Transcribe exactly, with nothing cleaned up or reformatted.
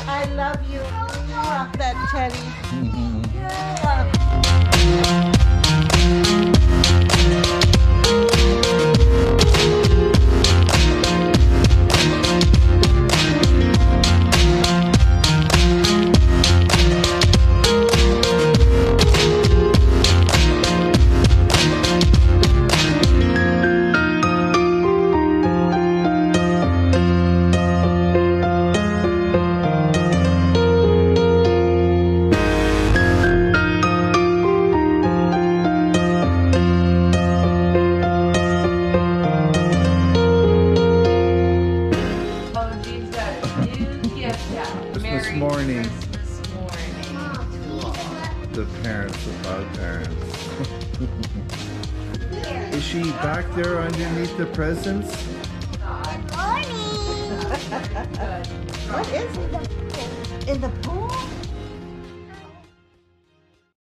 I love you. Rock that teddy. Christmas morning. Christmas morning. The parents about parents. Is she back there underneath the presents? Good morning. What is it? In the pool?